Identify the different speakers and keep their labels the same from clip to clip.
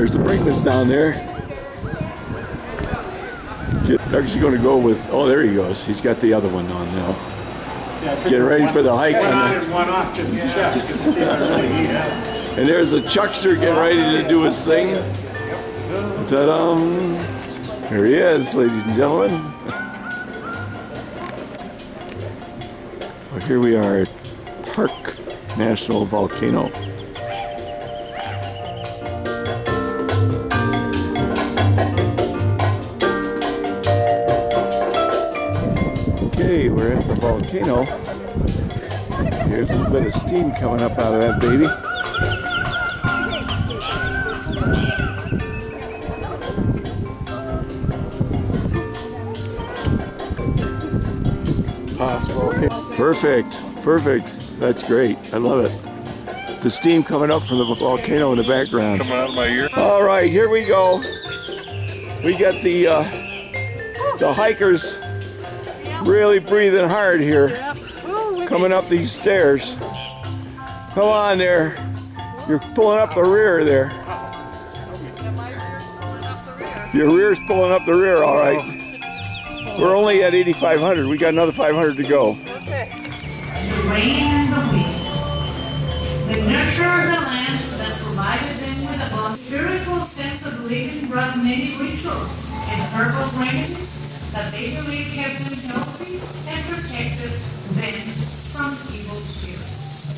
Speaker 1: There's the Brinkman's down there. Doug's going to go with, oh, there he goes. He's got the other one on now. Yeah, getting ready for the hike.
Speaker 2: One off just to check, just to see if I really need it.
Speaker 1: And there's the Chuckster getting ready to do his thing. Ta-dum! Here he is, ladies and gentlemen. Well, here we are at Park National Volcano. Okay, we're at the volcano. Here's a little bit of steam coming up out of that baby. Perfect, perfect. That's great. I love it. The steam coming up from the volcano in the background.
Speaker 3: Coming out of my ear.
Speaker 1: All right, here we go. We got the hikers really breathing hard here, coming up these stairs. Come on there. You're pulling up the rear there. Your rear's pulling up the rear, all right. We're only at 8,500. We got another 500 to go.
Speaker 4: Okay. The rain and the wind, the nurture of the land that provided them with a spiritual sense of living brought many rituals and herbal remedies that they believed kept them healthy and protected them from evil spirits.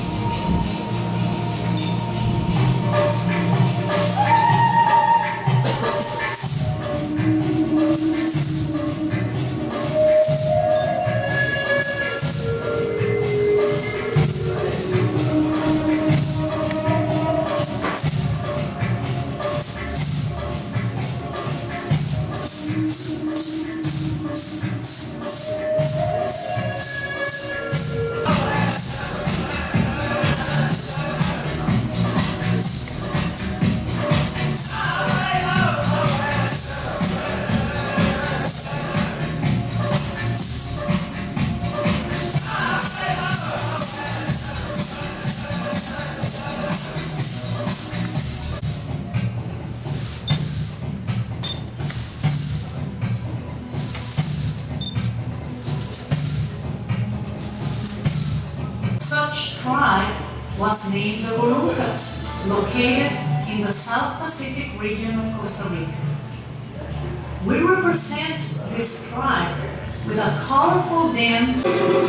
Speaker 4: Was named the Moluccas, located in the South Pacific region of Costa Rica. We represent this tribe with a colorful dance.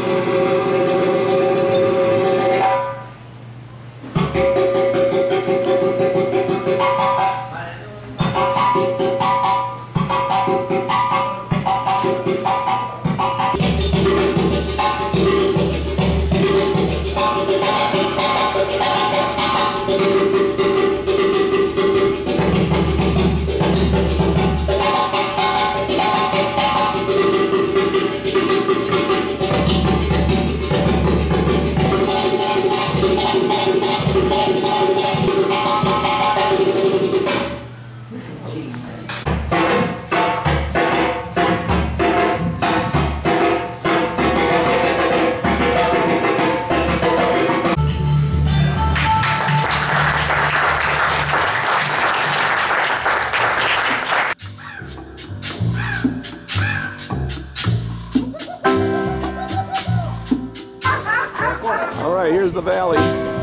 Speaker 1: All right, here's the valley.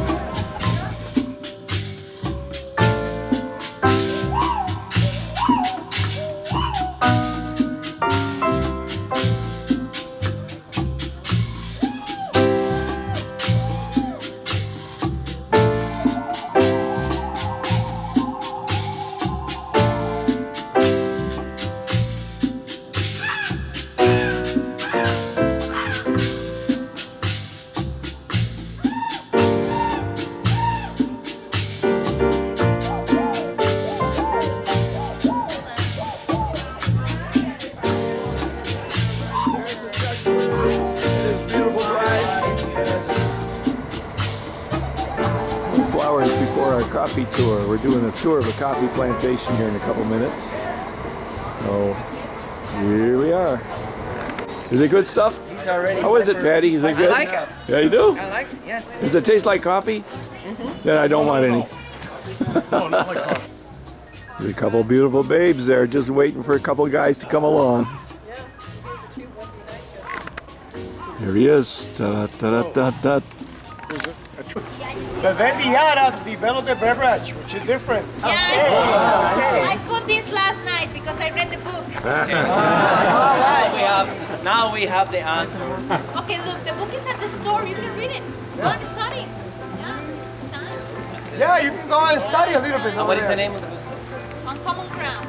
Speaker 1: Before our coffee tour. We're doing a tour of a coffee plantation here in a couple minutes. So here we are. Is it good stuff?
Speaker 5: He's already.
Speaker 1: How is it, Patty? Is it good?
Speaker 5: I like it.
Speaker 1: Yeah, you do?
Speaker 5: I like it, yes.
Speaker 1: Does it taste like coffee? Then I don't want any.
Speaker 3: No, not like coffee.
Speaker 1: There's a couple beautiful babes there just waiting for a couple guys to come along. Here he is. Da-da-da-da-da.
Speaker 2: But then the Arabs developed a beverage, which is different.
Speaker 3: Yeah, I put this last night because I read the book.
Speaker 5: Now we have the answer.
Speaker 3: Okay, look, the book is at the store. You can read it. Go and study. Yeah, it's time.
Speaker 2: Yeah, you can go and study a little bit.
Speaker 5: What is the name of the book?
Speaker 3: On common ground.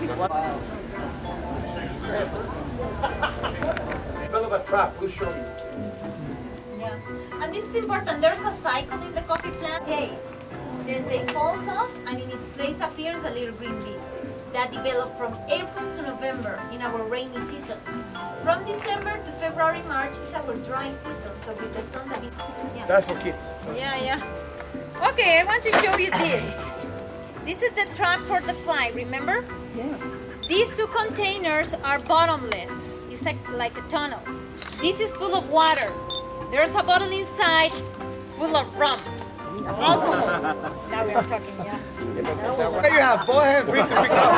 Speaker 2: Develop a trap. We'll show you.
Speaker 3: Yeah. And this is important. There's a cycle in the coffee plant. Days. Then they falls off and in its place appears a little green bean that develop from April to November in our rainy season. From December to February, March is our dry season. So with the sun that yeah.
Speaker 2: That's for kids.
Speaker 3: Yeah. Okay, I want to show you this. This is the trap for the fly, remember? Yeah. These two containers are bottomless. It's like a tunnel. This is full of water. There's a bottle inside full of rum. Alcohol. Now we are talking, yeah.
Speaker 2: There you have both hands free to pick up.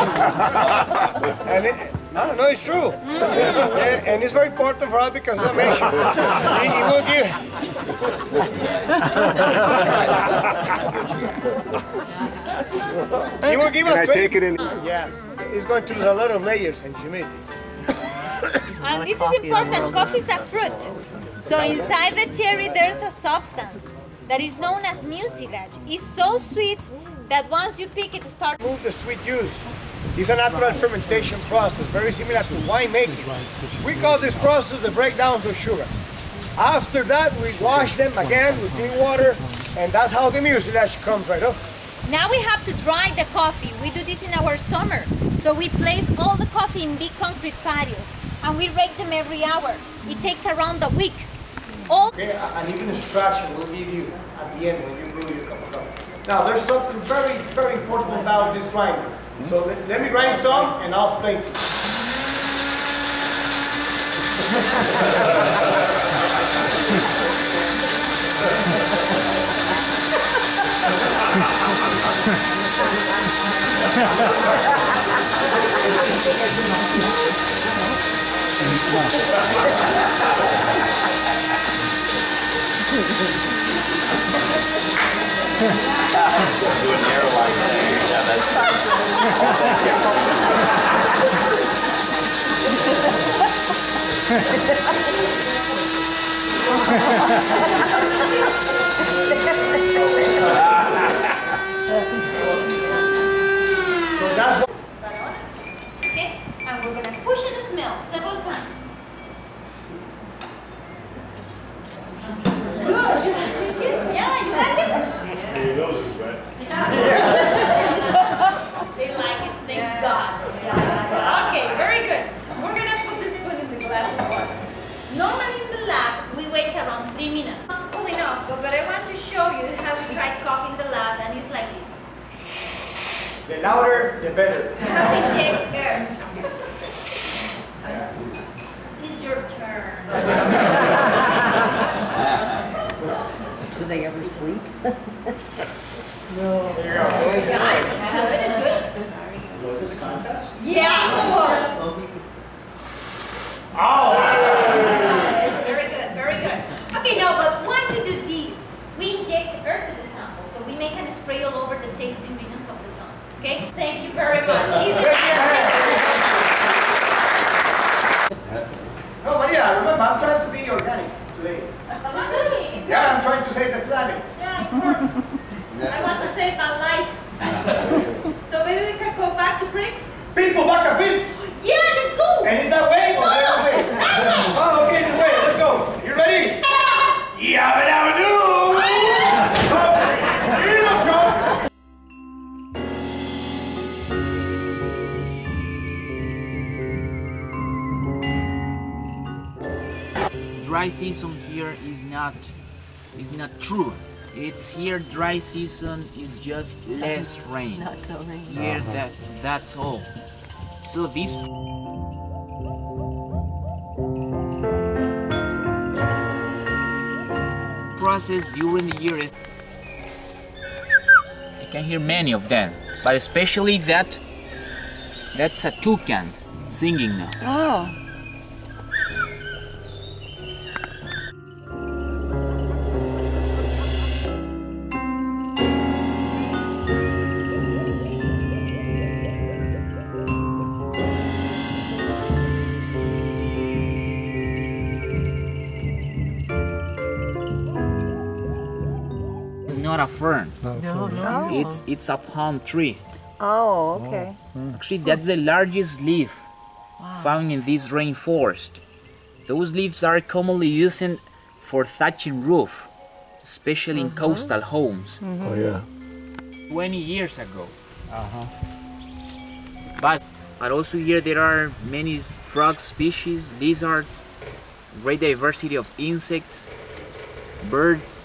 Speaker 2: And no, it's true. Yeah, and it's very important for us because it will give. It will give us.
Speaker 1: Can I take it in?
Speaker 2: Yeah, it's going to lose a lot of layers and humidity.
Speaker 3: And this is important. Coffee is a fruit. So inside the cherry there's a substance that is known as mucilage. It's so sweet that once you pick it, starts.
Speaker 2: Remove the sweet juice. It's a natural fermentation process, very similar to winemaking. We call this process the breakdowns of sugar. After that, we wash them again with clean water, and that's how the mucilage comes right up.
Speaker 3: Now we have to dry the coffee. We do this in our summer. So we place all the coffee in big concrete patios, and we rake them every hour. It takes around a week.
Speaker 2: Okay, and even extraction we'll give you at the end when you brew your cup of coffee. Now, there's something very, very important about this grinder. So let me grind some, and I'll explain to you. So that's what.
Speaker 3: Okay, and we're gonna push and smell several times. Good. Yeah, you like it? They like it, thanks God. Okay, very good. We're gonna put the spoon in the glass of water. Normally in the lab, we wait around 3 minutes. Not cool enough, but what I want to show you is how we try coffee in the lab, and it's like this.
Speaker 2: The louder, the better.
Speaker 3: How we inject air. It's your turn.
Speaker 6: Do they ever sleep?
Speaker 2: There you go.
Speaker 3: Guys, it's good, it's good.
Speaker 2: Was this a contest?
Speaker 3: Yeah, of course.
Speaker 2: Oh!
Speaker 3: Very good, very good. Okay, now, but why we do this? We inject air to the sample, so we make a spray all over the tasting regions of the tongue. Okay? Thank you very much.
Speaker 2: No, Maria, remember, I'm trying to be organic today. Yeah, I'm trying to save the planet.
Speaker 3: Yeah, of course. I want to save my life. So maybe we can go back to print?
Speaker 2: People, back up, in.
Speaker 3: Yeah, let's go.
Speaker 2: And is that way or that way?
Speaker 3: That way.
Speaker 2: Oh, okay, this way. Let's go. You ready? Yeah, but now do. Here, let's go.
Speaker 7: Dry season here is not true. It's here dry season is just less rain.
Speaker 6: Not so rain.
Speaker 7: Here that's all. So this process during the year is you can hear many of them. but especially that's a toucan singing now.
Speaker 6: Oh.
Speaker 7: It's not a fern.
Speaker 6: No.
Speaker 7: It's a palm tree.
Speaker 6: Oh, okay.
Speaker 7: Actually, that's the largest leaf found in this rainforest. Those leaves are commonly used for thatching roof, especially in coastal homes.
Speaker 1: Oh yeah.
Speaker 7: 20 years ago. But also here there are many frog species, lizards, great diversity of insects, birds.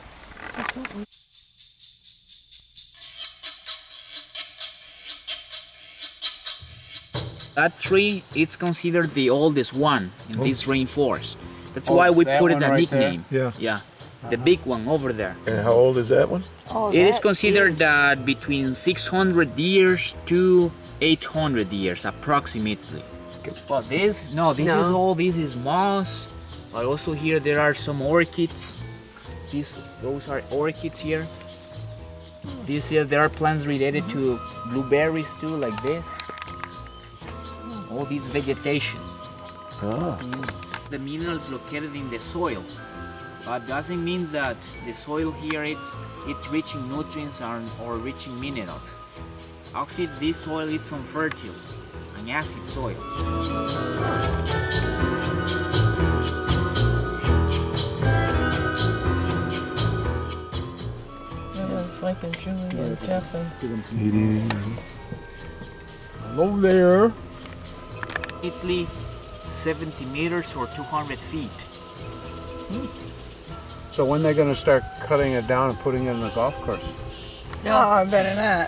Speaker 7: That tree, it's considered the oldest one in this rainforest. That's why we put it a nickname.
Speaker 1: Yeah.
Speaker 7: The big one over there.
Speaker 1: And how old is that one?
Speaker 6: Oh,
Speaker 7: It is considered that between 600 years to 800 years approximately. Well, this is moss. But also here there are some orchids. Those are orchids here. There are plants related to blueberries too, like this. All this vegetation. The minerals located in the soil, but doesn't mean that the soil here it's rich in nutrients or rich in minerals. Actually, this soil is unfertile, an acid soil.
Speaker 1: Hello there.
Speaker 7: Italy, 70 meters or 200 feet.
Speaker 2: So when they're going to start cutting it down and putting it in the golf course?
Speaker 6: Oh, better not.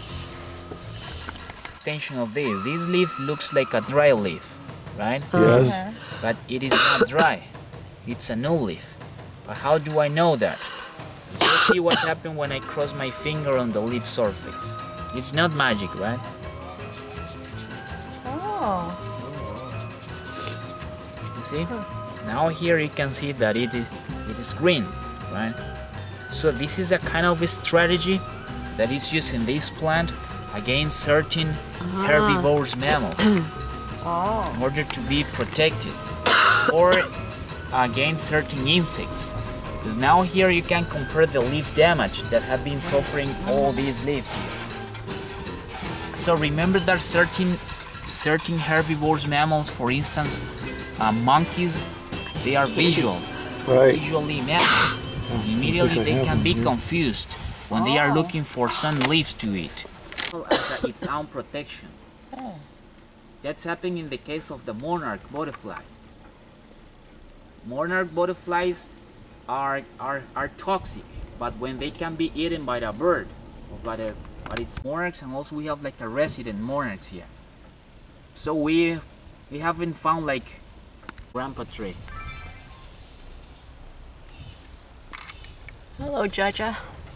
Speaker 7: Attention of this leaf looks like a dry leaf, right?
Speaker 1: Yes.
Speaker 7: But it is not dry. It's a new leaf. But how do I know that? You'll see what happened when I cross my finger on the leaf surface. It's not magic, right?
Speaker 6: Oh.
Speaker 7: You see? Now here you can see that it is green, right? So this is a kind of a strategy that is used in this plant against certain herbivorous mammals in order to be protected, or against certain insects. Because now here you can compare the leaf damage that have been suffering all these leaves here. So remember that certain herbivorous mammals, for instance, monkeys, they are visually mammals. Immediately they can be confused when they are looking for some leaves to eat. As its own protection. That's happening in the case of the monarch butterfly. Monarch butterflies are toxic, but when they can be eaten by the bird, but it's monarchs, and also we have like a resident monarchs here. So we haven't found like grandpa tree.
Speaker 6: Hello, Jaja.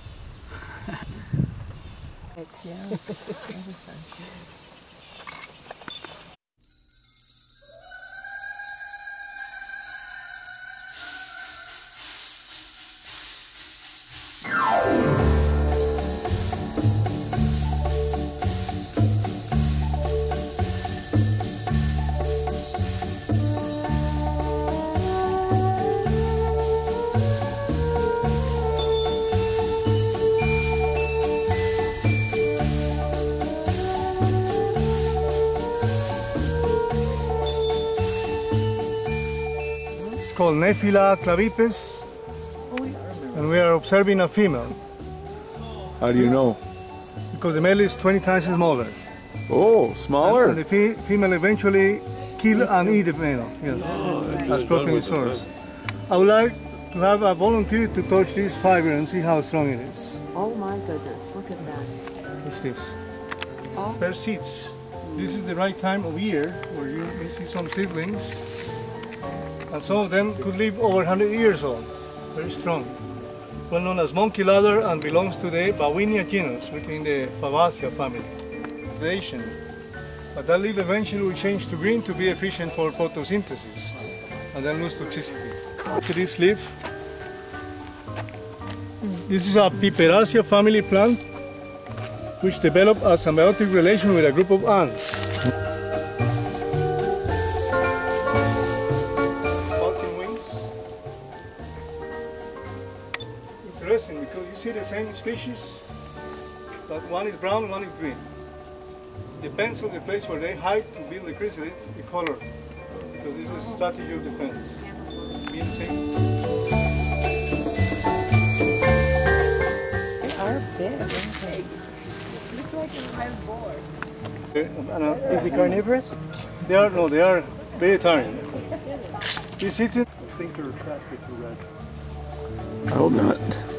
Speaker 2: It's called Nephila clavipes, and we are observing a female
Speaker 1: How do you know?
Speaker 2: because the male is 20 times smaller.
Speaker 1: Oh,
Speaker 2: And
Speaker 1: smaller.
Speaker 2: the female eventually kill and eat the male, yes, as protein source. I would like to have a volunteer to touch this fiber and see how strong it is.
Speaker 6: Oh my goodness, look at that.
Speaker 2: What's this? Pear seeds. This is the right time of year where you may see some seedlings. And some of them could live over 100 years old. Very strong.
Speaker 8: well known as monkey ladder and belongs to the Bawinia genus within the Fabaceae family. But that leaf eventually will change to green to be efficient for photosynthesis and then lose toxicity. Look at this leaf. This is a Piperacea family plant which developed a symbiotic relation with a group of ants. Pulsing wings. Interesting because you see the same species, but one is brown, one is green. Depends on the place where they hide to build the chrysalid, the color, because this is a strategy of defense. Being safe. Is it carnivorous? They are vegetarian. Is it? I think they're attracted to red.
Speaker 1: I hope not.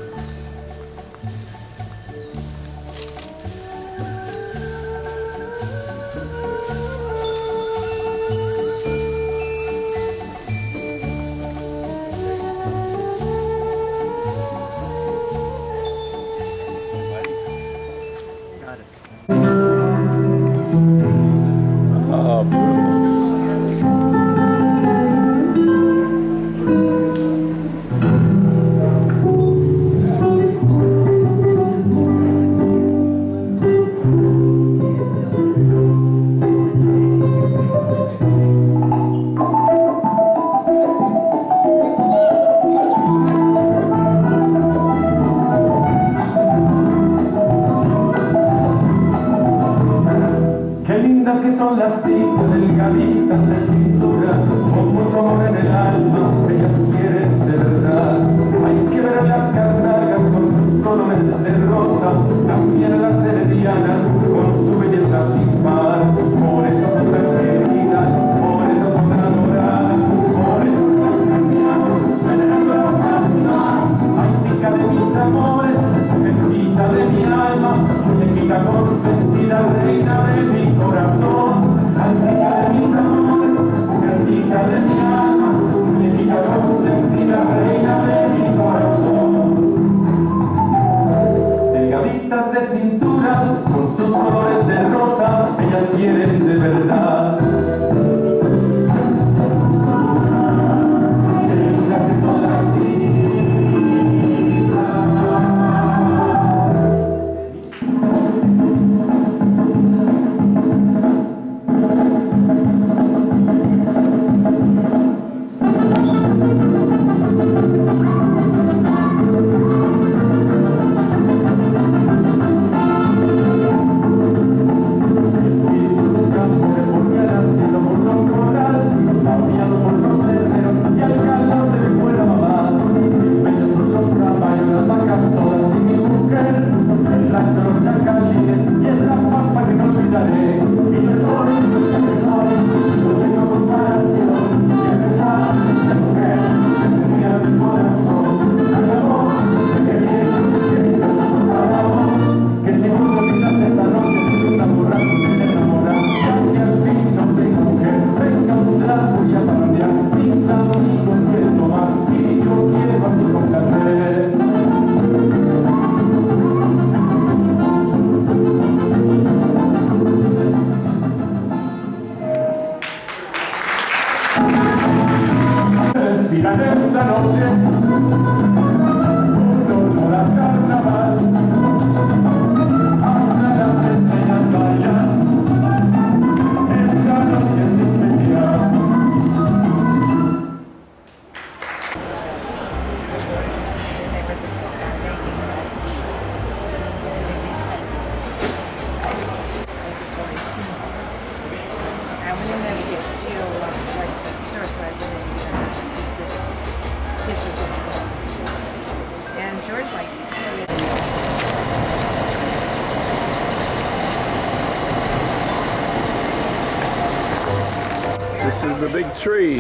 Speaker 1: This is the big tree.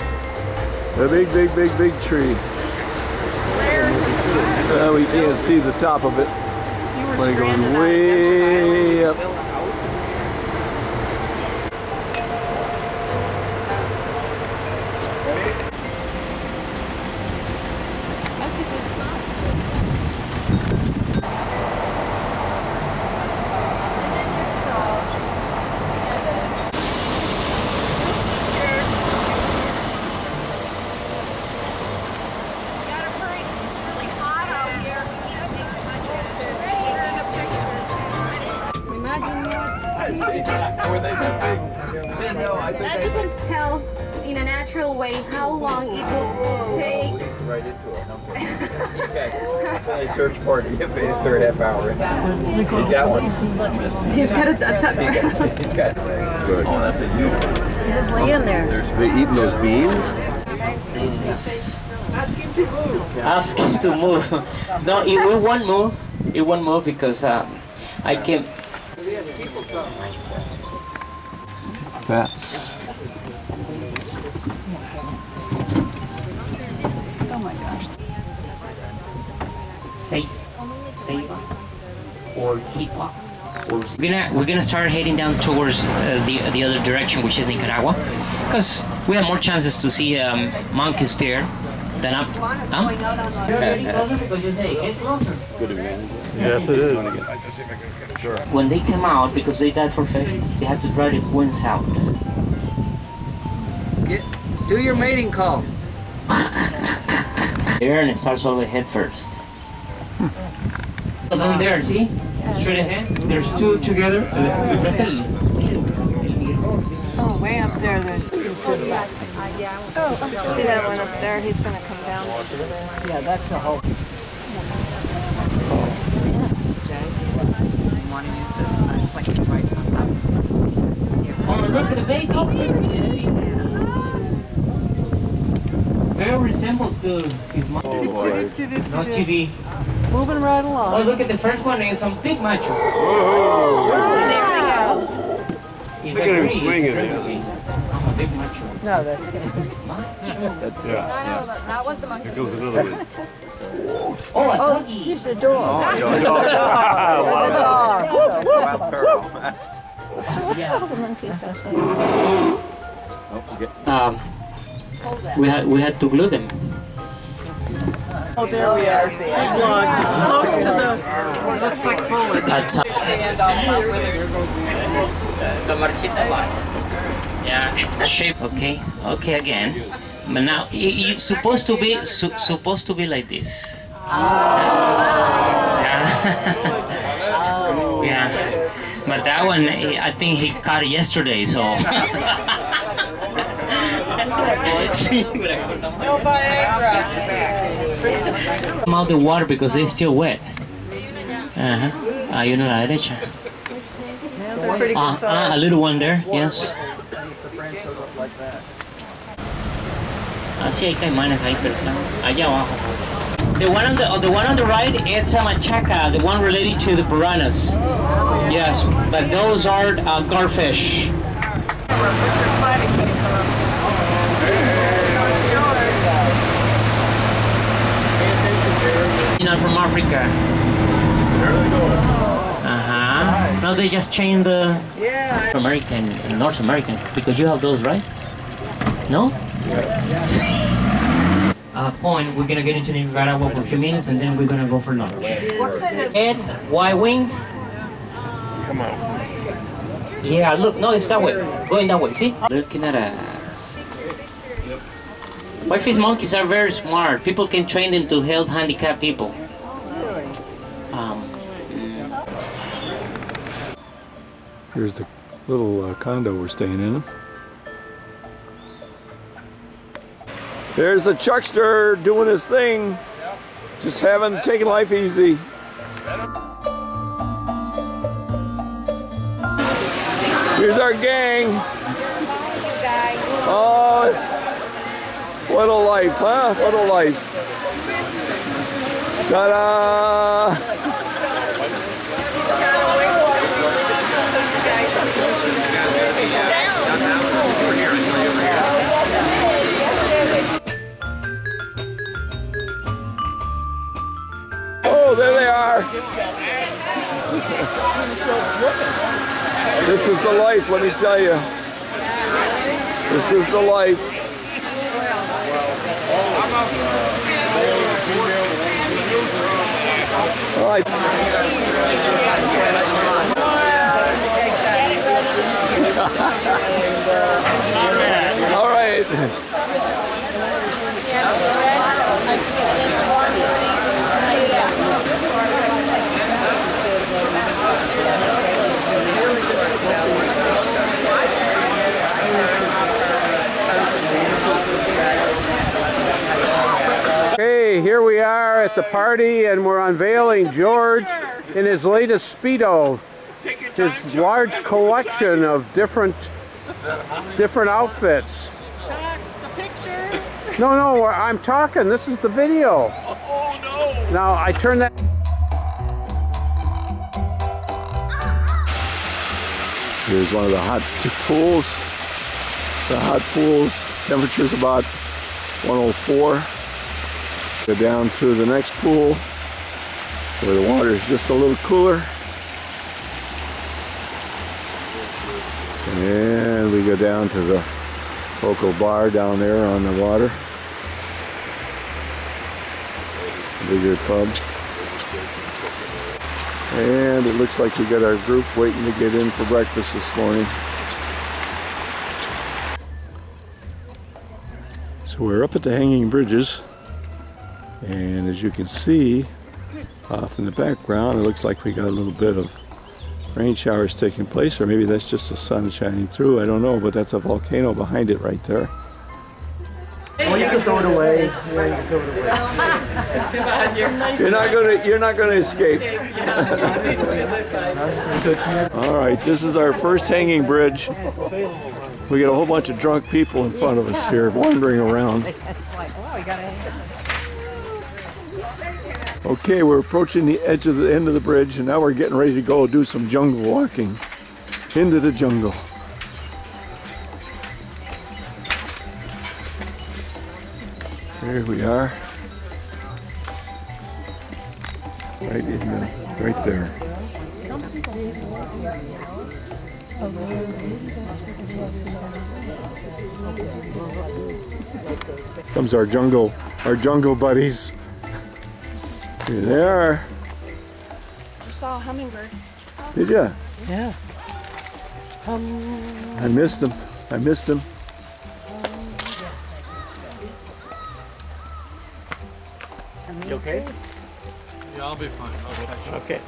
Speaker 1: The big tree. We can't see the top of it. Like going way up.
Speaker 6: That's a good spot.
Speaker 1: Were they that big? No, I think
Speaker 9: As you can tell, in a natural way, how long it will take.
Speaker 1: He's right into it. Okay. That's why they search party if they're half hour. He's got one.
Speaker 9: He's got a
Speaker 1: He's got good. Oh, that's a huge one.
Speaker 6: Just lay in there.
Speaker 1: They eating those beans?
Speaker 5: Ask him to move. No, it won't move. It won't move because I can.
Speaker 1: Bats.
Speaker 6: Oh my gosh.
Speaker 5: Save or keep up. We're gonna start heading down towards the other direction, which is Nicaragua, because we have more chances to see monkeys there than up. Huh?
Speaker 1: Yes, it is.
Speaker 5: When they come out, because they dive for fish, they have to dry their wings out.
Speaker 7: Do your mating call.
Speaker 5: There, and it starts all the way head first. Down there, see? Straight ahead. There's two together.
Speaker 6: Oh, way up there. See that one up there? He's gonna come down. Yeah, that's the whole.
Speaker 5: Oh, look at the baby. Very resembled to his mother.
Speaker 1: Oh boy.
Speaker 5: Not TV.
Speaker 6: Moving right along.
Speaker 5: Oh, look at the first one. There's some big macho.
Speaker 1: Whoa.
Speaker 6: There we go.
Speaker 5: He's
Speaker 1: Look at him swinging.
Speaker 5: A big macho.
Speaker 6: No, that's
Speaker 1: That's
Speaker 9: That was the monkey.
Speaker 1: It goes another way.
Speaker 5: Oh, a doggy.
Speaker 6: he's a dog.
Speaker 5: Yeah. We had to glue them.
Speaker 6: Oh, there we are. Close to the. Looks like foliage.
Speaker 5: That's yeah. Shape. Okay. Okay. Again. But now it's supposed to be like this. Yeah. Yeah. But that one, I think he caught it yesterday, so.
Speaker 6: No Viagra.
Speaker 5: Come out the water because they're still wet. Ayun na la derecha. A little one there, yes. Sí, hay caimanes ahí, pero están allá abajo. The one on the right, it's a machaca, the one related to the piranhas. Yes, but those are garfish. Not from Africa. No, they just changed the American and North American because you have those, right? No? Point, we're gonna get into Nicaragua for a few minutes and then we're gonna go for lunch. What kind of head? White wings?
Speaker 1: Come on.
Speaker 5: Yeah, look, no, it's that way. Going that way, see? Looking at us. Whitefish monkeys are very smart. People can train them to help handicapped people.
Speaker 1: Here's the little condo we're staying in. There's the Chuckster doing his thing. Just taking life easy. Here's our gang. Oh, what a life, huh? What a life. Ta-da! Oh, there they are. This is the life, let me tell you. This is the life. All right. All right.
Speaker 10: at the party and we're unveiling George in his latest Speedo. His large collection of different outfits.
Speaker 6: The picture.
Speaker 10: No, I'm talking. This is the video.
Speaker 1: Oh no!
Speaker 10: Now I turn that.
Speaker 1: Here's one of the hot pools. The hot pools, temperature's about 104. Go down to the next pool where the water is just a little cooler. And we go down to the local bar down there on the water. Bigger pub. And it looks like we got our group waiting to get in for breakfast this morning. So we're up at the hanging bridges, and as you can see off in the background, it looks like we got a little bit of rain showers taking place, or maybe that's just the sun shining through. I don't know, but that's a volcano behind it right there.
Speaker 2: Well, you can throw it away.
Speaker 1: You're not gonna escape. All right, this is our first hanging bridge. We got a whole bunch of drunk people in front of us here wandering around. Okay, we're approaching the edge of the end of the bridge, and now we're getting ready to go do some jungle walking into the jungle. Here we are, right there. Comes our jungle buddies. Here they are.
Speaker 6: Just saw a hummingbird.
Speaker 1: Did ya?
Speaker 6: Yeah.
Speaker 1: I missed him.
Speaker 7: You okay?
Speaker 11: Yeah, I'll be fine.
Speaker 7: Okay.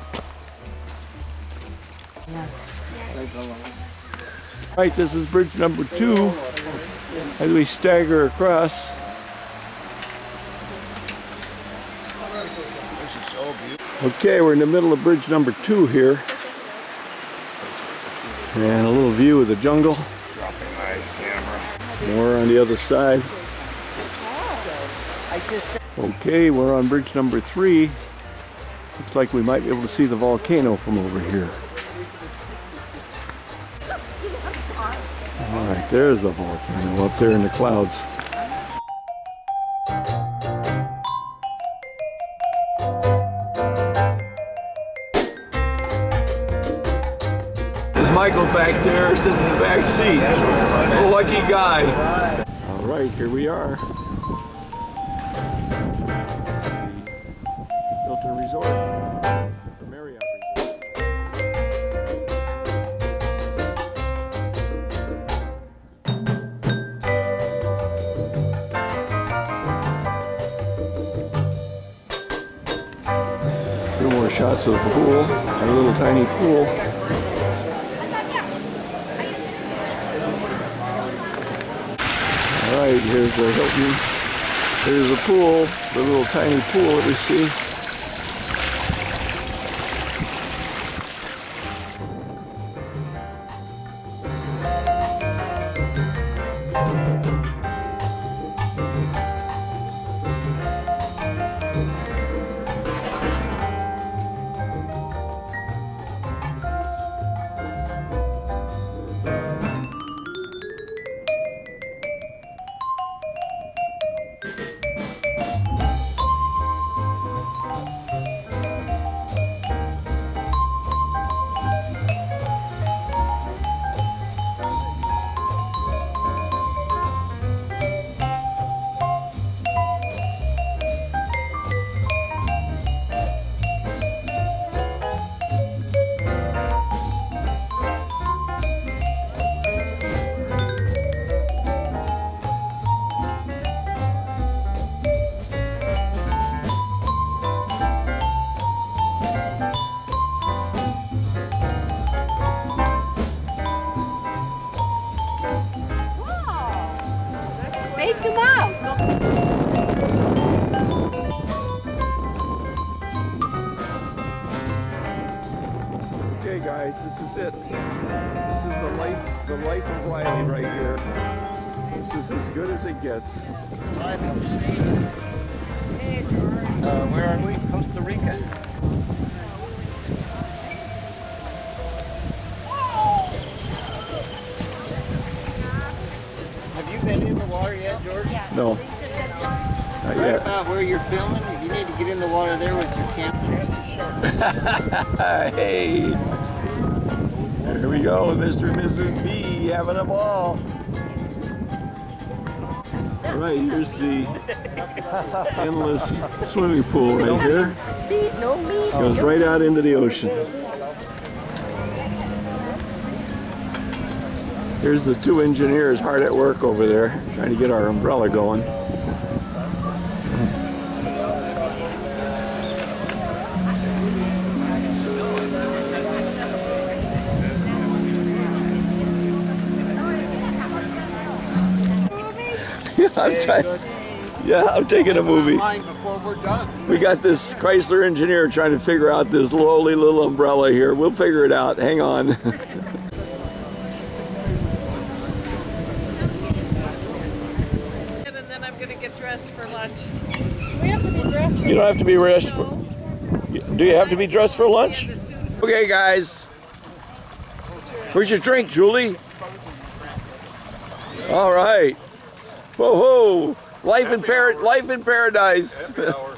Speaker 1: Right, this is bridge number 2 as we stagger across. Okay, we're in the middle of bridge number 2 here. And a little view of the jungle.
Speaker 11: Dropping my camera.
Speaker 1: More on the other side. Okay, we're on bridge number 3. Looks like we might be able to see the volcano from over here. Alright, there's the volcano up there in the clouds. There's Michael back there sitting in the back seat. A lucky guy. Alright, here we are. Hilton Resort. The Marriott Resort. Two more shots of the pool, a little tiny pool. All right, here's the Hilton. Here's the pool, the little tiny pool that we see. Okay, guys, this is it. This is the life of Riley right here. This is as good as it gets.
Speaker 2: Where are we? Costa Rica. Have you been in the water yet, George?
Speaker 1: No, not
Speaker 2: Right
Speaker 1: yet.
Speaker 2: about where you're filming, you need to get in the water there with your camera.
Speaker 1: Hey, there we go, Mr. and Mrs. B having a ball. All right, here's the endless swimming pool right here. Goes right out into the ocean. Here's the two engineers hard at work over there, trying to get our umbrella going. I'm taking a movie. We got this Chrysler engineer trying to figure out this lowly little umbrella here. We'll figure it out. Hang on.
Speaker 6: And then I'm going to get dressed for lunch. We have to be dressed for
Speaker 1: You don't have to be dressed for... Do you have to be dressed for lunch? Okay, guys. Where's your drink, Julie? All right. Whoa, whoa. Life in paradise.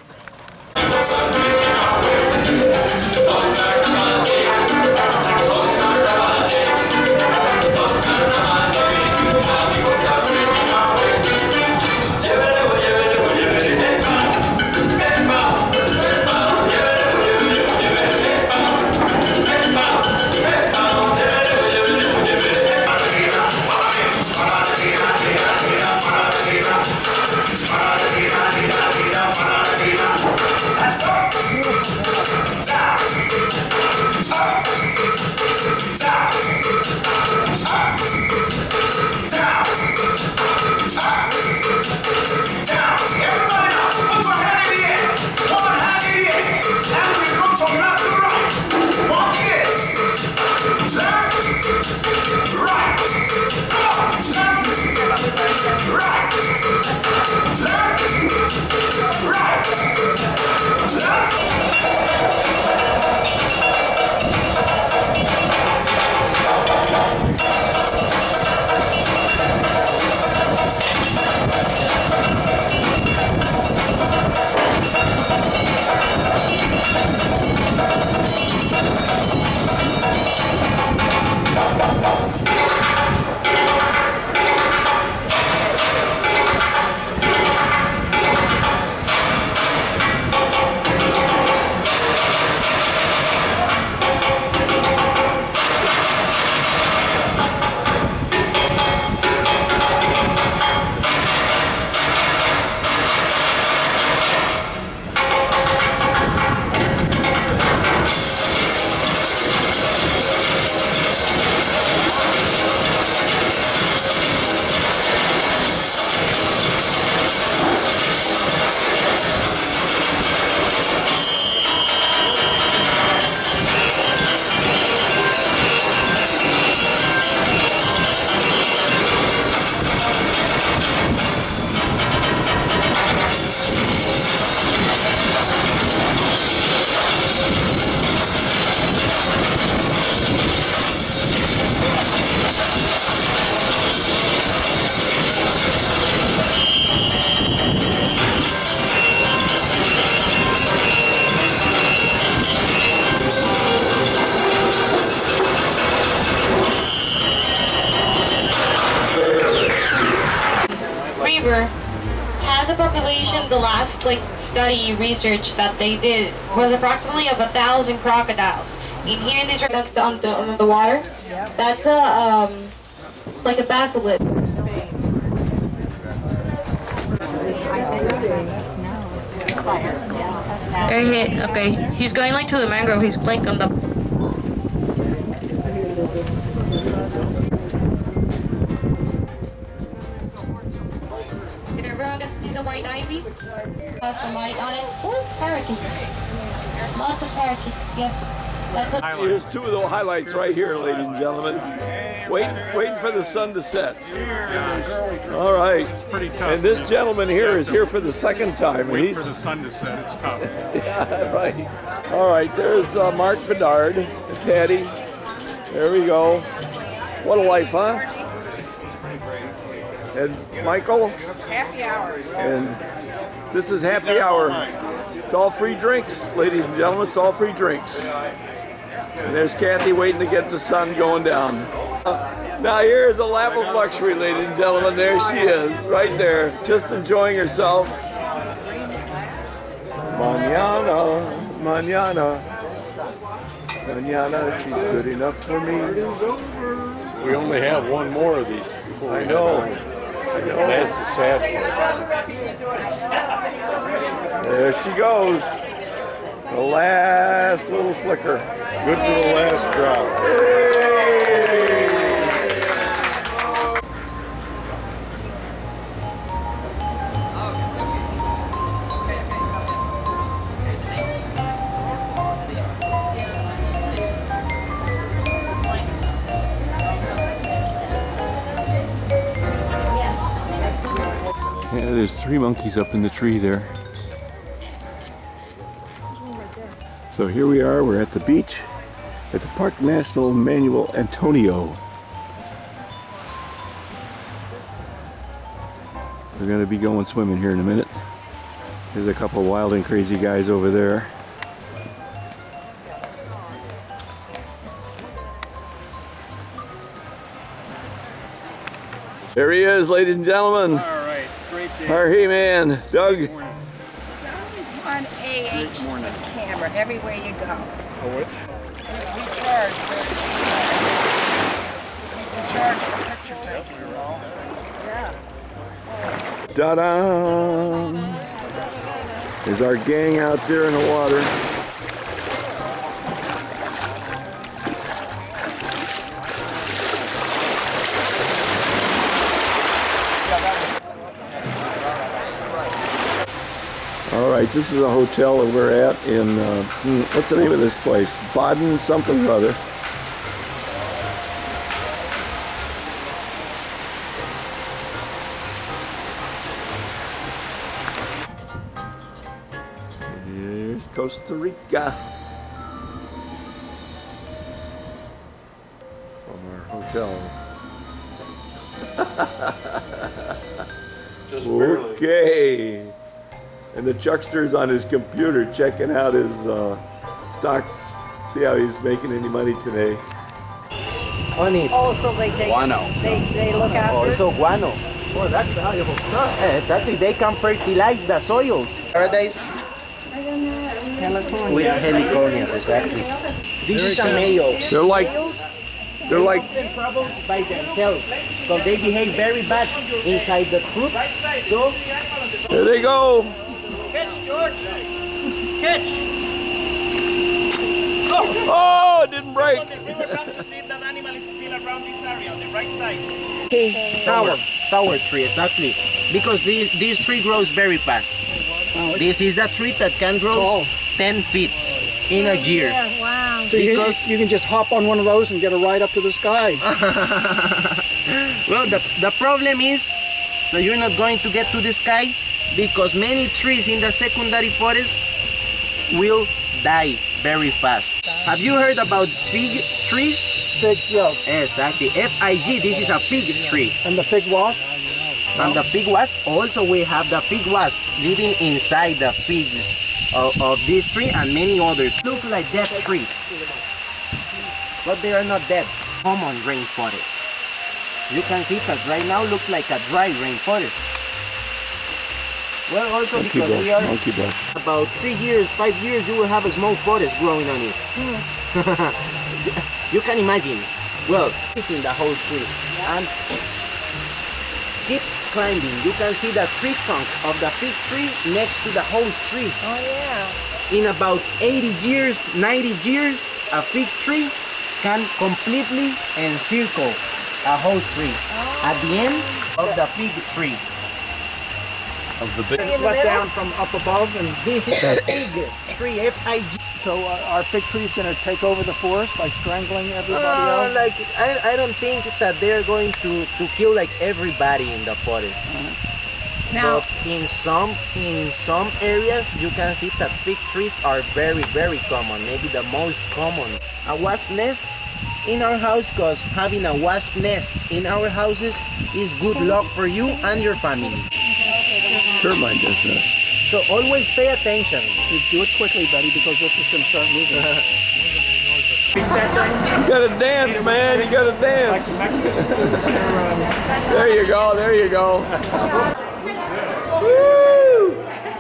Speaker 9: Has a population, the last study research that they did was approximately of 1,000 crocodiles. In here, these are on the water. That's a like a basilisk. Okay, he's going to the mangrove. He's on the. The white ivies has the light on it. Oh, parakeets. Lots of parakeets, yes. That's a
Speaker 1: Here's two of the highlights right here, ladies and gentlemen. Wait for the sun to set. All right.
Speaker 11: It's pretty tough.
Speaker 1: And this gentleman here is here for the second time.
Speaker 11: Wait for the sun to set. It's tough.
Speaker 1: Yeah, right. All right, there's Mark Bedard, the caddy. There we go. What a life, huh? And Michael?
Speaker 6: Happy hour.
Speaker 1: And this is happy hour. It's all free drinks, ladies and gentlemen. It's all free drinks. And there's Kathy waiting to get the sun going down. Now here's the lap of luxury, ladies and gentlemen. There she is, right there, just enjoying herself. Mañana, mañana, mañana, she's good enough for me.
Speaker 12: We only have one more of these before
Speaker 1: I know.
Speaker 12: That's the sad part.
Speaker 1: There she goes. The last little flicker.
Speaker 12: Good for the last drop.
Speaker 1: Yeah, there's 3 monkeys up in the tree there. So here we are, we're at the beach at the Park National Manuel Antonio. We're going to be going swimming here in a minute. There's a couple wild and crazy guys over there. There he is, ladies and gentlemen.
Speaker 11: All right, great day.
Speaker 1: Our He-Man, Doug.
Speaker 6: There's only one AH camera everywhere you go.
Speaker 11: Oh, what?
Speaker 6: We charge for picture taking, you know? Yeah.
Speaker 1: Ta-da! There's our gang out there in the water. All right, this is a hotel that we're at in, what's the name of this place? Baden something or other. Here's Costa Rica. From our hotel.
Speaker 12: Just barely.
Speaker 1: Okay. And the Chuckster's on his computer checking out his stocks. See how he's making any money today.
Speaker 13: Honey.
Speaker 6: Oh, so they take
Speaker 13: Guano.
Speaker 6: They look after it?
Speaker 13: Also guano. Oh, that's valuable stuff. Exactly. They can fertilize the soils. Paradise with heliconias, exactly. This is a male.
Speaker 1: They're like
Speaker 13: in trouble by themselves because they behave very bad inside the troop. So
Speaker 1: there they go.
Speaker 2: Catch, George! Catch!
Speaker 1: Oh, it didn't break.
Speaker 2: We were about to see if that animal is still around this area on the right side.
Speaker 13: sour tree, exactly. Because this tree grows very fast. This is the tree that can grow 10 feet in a year.
Speaker 6: Wow.
Speaker 14: So you can just hop on one of those and get a ride up to the sky.
Speaker 13: Well, the problem is that you're not going to get to the sky because many trees in the secondary forest will die very fast. Have you heard about fig trees?
Speaker 14: Fig, yeah.
Speaker 13: Exactly. F-I-G, this is a fig tree.
Speaker 14: And the fig wasp?
Speaker 13: And the fig wasp, also we have the fig wasps living inside the figs of this tree and many others. Look like dead trees, but they are not dead. Common rainforest. You can see that right now looks like a dry rainforest. Well, also because we are about 3 years, 5 years, you will have a small forest growing on it. You can imagine. Well, it's in the whole tree. And keep climbing. You can see the tree trunk of the fig tree next to the host tree.
Speaker 6: Oh yeah.
Speaker 13: In about 80 years, 90 years, a fig tree can completely encircle a host tree at the end of the fig tree.
Speaker 12: of the big.
Speaker 14: Let down from up above, and
Speaker 6: This is a fig tree, F-I-G.
Speaker 14: so our fig tree is going to take over the forest by strangling everybody else.
Speaker 13: Like I don't think that they're going to kill like everybody in the forest.
Speaker 6: Now,
Speaker 13: But in some areas you can see that fig trees are very common, maybe the most common. A wasp nest in our house, because having a wasp nest in our houses is good luck for you and your family.
Speaker 1: Termite does that.
Speaker 13: So always pay attention.
Speaker 14: You do it quickly, buddy, because this is going to start moving.
Speaker 1: You gotta dance, man. You gotta dance. There you go. There you go. Woo!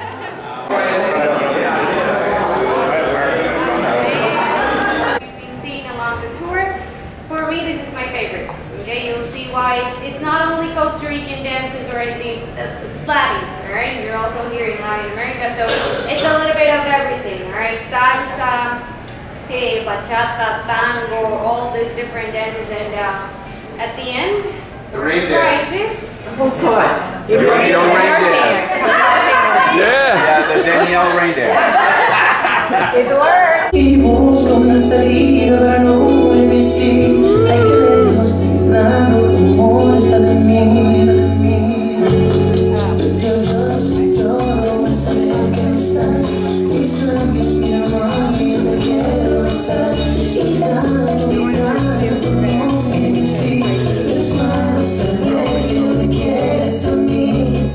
Speaker 9: Seeing along the tour, for me this is my favorite. Okay, you'll see why it's not only Costa Rican dances or anything, it's Latin, alright? You're also here in Latin America, so it's a little bit of everything, alright? Salsa, bachata, tango, all these different dances, and at the end, the prizes.
Speaker 6: oh God.
Speaker 12: The Danielle reindeer.
Speaker 1: Yeah.
Speaker 12: The Danielle reindeer.
Speaker 6: It worked.
Speaker 15: Y busco una salida para no volver sí. Hay que dejarnos de lado como está de mí. Yo para saber que no estás. Mis labios, mi amor, yo te quiero besar. Y tanto, no sé que sí. Tus manos saber que no me quieres a mí.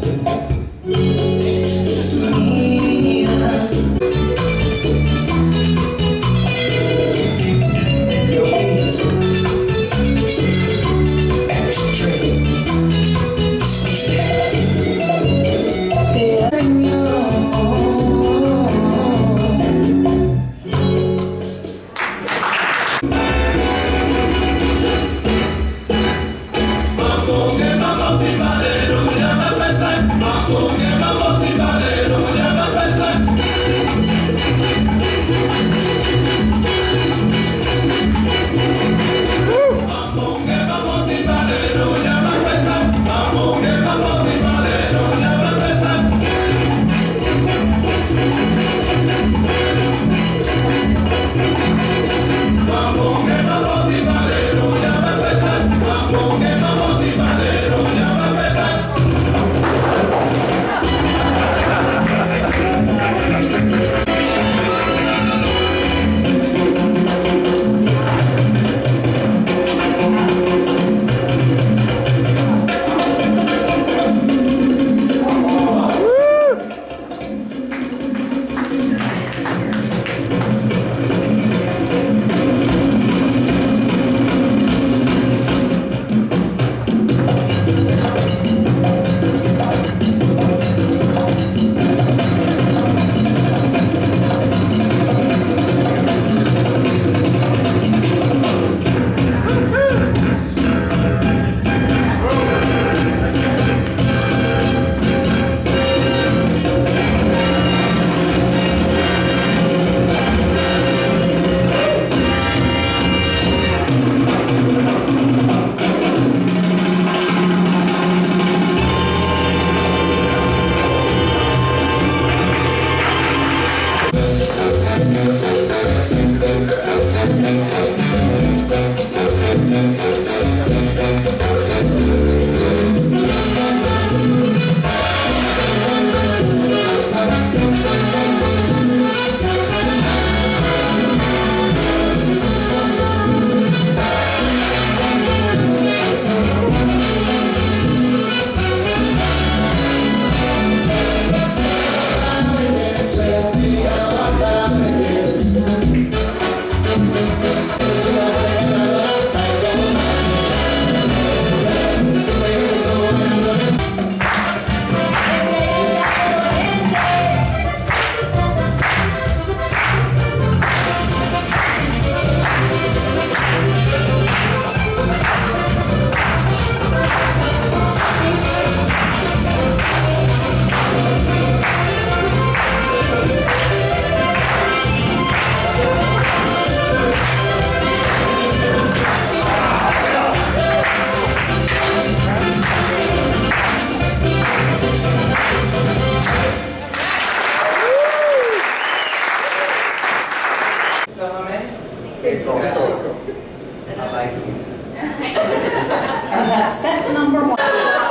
Speaker 13: I like it.
Speaker 15: And that's step number 1.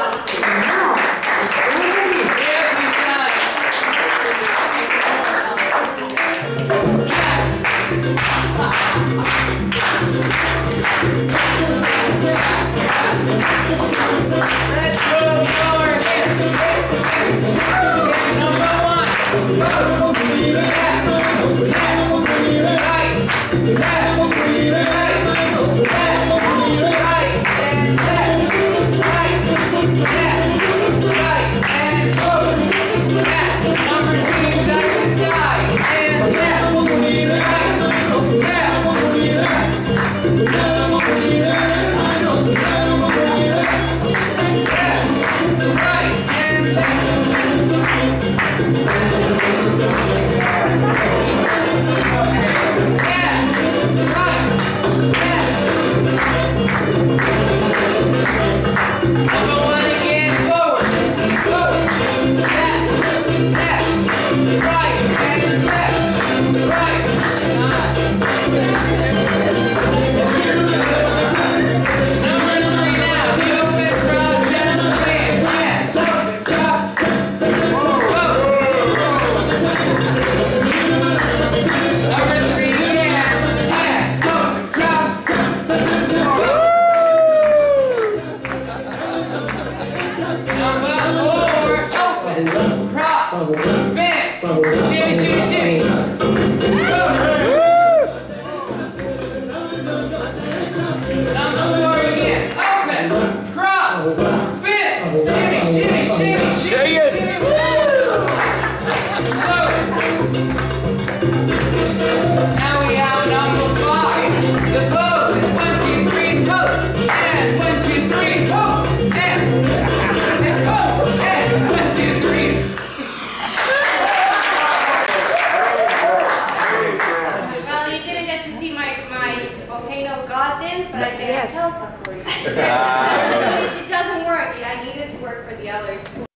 Speaker 9: But I didn't tell for you. It doesn't work. I needed to work for the other